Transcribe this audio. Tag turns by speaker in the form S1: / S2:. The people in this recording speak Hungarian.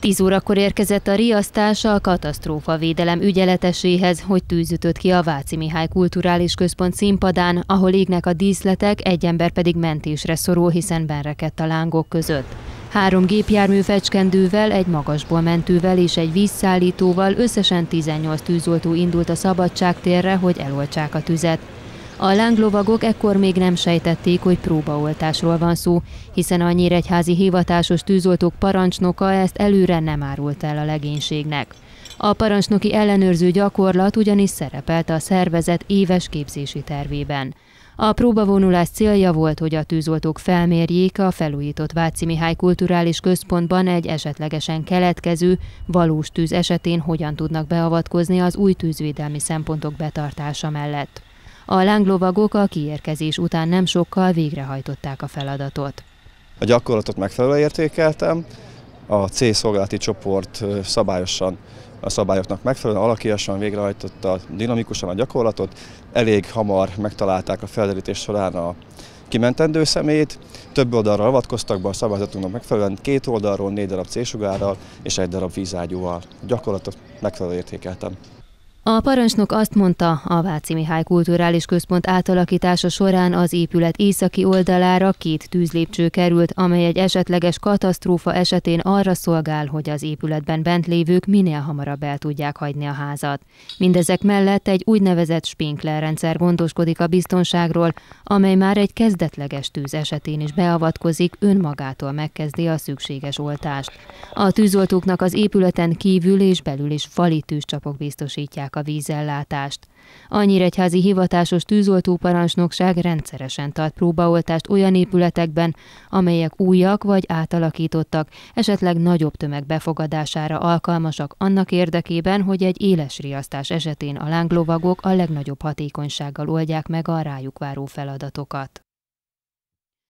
S1: 10 órakor érkezett a riasztás a katasztrófavédelem ügyeleteséhez, hogy tűz ütött ki a Váci Mihály Kulturális Központ színpadán, ahol égnek a díszletek, egy ember pedig mentésre szorul, hiszen benrekedt a lángok között. 3 gépjármű fecskendővel, egy magasból mentővel és egy vízszállítóval összesen 18 tűzoltó indult a Szabadságtérre, hogy eloltsák a tüzet. A lánglovagok ekkor még nem sejtették, hogy próbaoltásról van szó, hiszen a nyíregyházi hivatásos tűzoltók parancsnoka ezt előre nem árult el a legénységnek. A parancsnoki ellenőrző gyakorlat ugyanis szerepelt a szervezet éves képzési tervében. A próbavonulás célja volt, hogy a tűzoltók felmérjék a felújított Váci Mihály Kulturális Központban egy esetlegesen keletkező, valós tűz esetén hogyan tudnak beavatkozni az új tűzvédelmi szempontok betartása mellett. A lánglovagok a kiérkezés után nem sokkal végrehajtották a feladatot.
S2: A gyakorlatot megfelelően értékeltem, a célszolgálati csoport szabályosan, a szabályoknak megfelelően alakításan végrehajtotta dinamikusan a gyakorlatot, elég hamar megtalálták a felderítés során a kimentendő személyt, több oldalra avatkoztak be a szabályzatunknak megfelelően, 2 oldalról 4 darab célsugárral és 1 darab vízágyúval. A gyakorlatot megfelelően értékeltem.
S1: A parancsnok azt mondta, a Váci Mihály Kulturális Központ átalakítása során az épület északi oldalára 2 tűzlépcső került, amely egy esetleges katasztrófa esetén arra szolgál, hogy az épületben bent lévők minél hamarabb el tudják hagyni a házat. Mindezek mellett egy úgynevezett sprinklerrendszer gondoskodik a biztonságról, amely már egy kezdetleges tűz esetén is beavatkozik, önmagától megkezdi a szükséges oltást. A tűzoltóknak az épületen kívül és belül is fali tűzcsapok biztosítják a vízellátást. A nyíregyházi hivatásos tűzoltóparancsnokság rendszeresen tart próbaoltást olyan épületekben, amelyek újak vagy átalakítottak, esetleg nagyobb tömeg befogadására alkalmasak annak érdekében, hogy egy éles riasztás esetén a lánglovagok a legnagyobb hatékonysággal oldják meg a rájuk váró feladatokat.